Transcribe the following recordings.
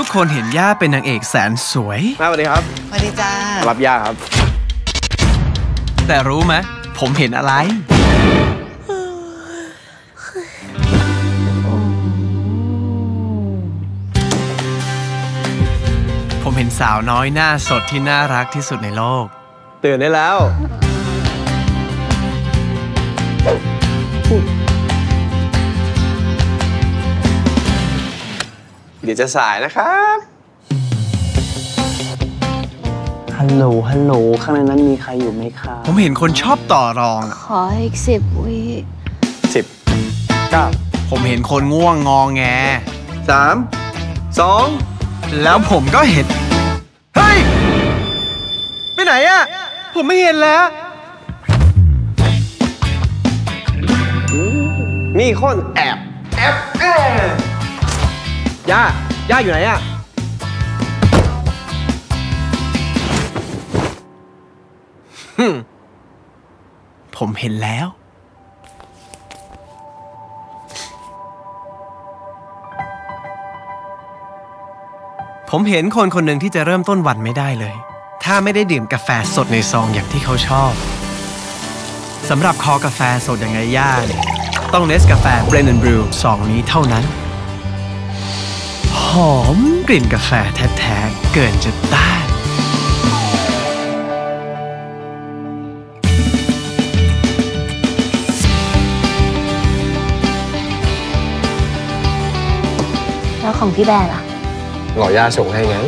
กคนเห็นย่าเป็นนางเอกแสนสวยสวัสดีครับสวัสดีจ้ารับย่าครับแต่รู้ไหมผมเห็นอะไรผมเห็นสาวน้อยหน้าสดที่น่ารักที่สุดในโลกตื่นได้แล้วเดี๋ยวจะสายนะครับฮัลโหลข้างในนั้นมีใครอยู่ไหมครับผมเห็นคนชอบต่อรองขออีก10 วิ 10 9 ผมเห็นคนง่วงงอแง 3 2 แล้วผมก็เห็นเฮ้ยไปไหนอะผมไม่เห็นแล้วมีคนแอบย่าอยู่ไหนอะผมเห็นแล้วผมเห็นคนคนหนึ่งที่จะเริ่มต้นวันไม่ได้เลยถ้าไม่ได้ดื่มกาแฟสดในซองอย่างที่เขาชอบสำหรับคอกาแฟสดอย่างไงย่าเนี่ยต้องเนสกาแฟ Blend and Brew ซองนี้เท่านั้นหอมกลิ่นกาแฟแท้ๆเกินจะต้านแล้วของพี่แบร์ล่ะหล่อย่าส่งให้ไง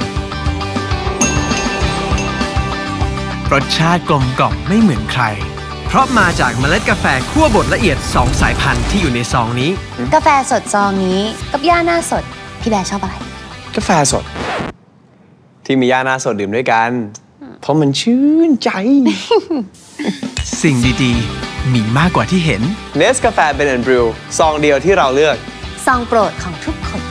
รสชาติกลมกล่อมไม่เหมือนใครเพราะมาจากเมล็ดกาแฟคั่วบดละเอียด2 สายพันธุ์ที่อยู่ในซองนี้กาแฟสดซองนี้กับย่าหน้าสดพี่แบร์ชอบอะไรกาแฟสดที่มีย่าหน้าสดดื่มด้วยกันเพราะมันชื่นใจสิ่งดีๆมีมากกว่าที่เห็น Nescafe Blend and Brew ซองเดียวที่เราเลือกซองโปรดของทุกคน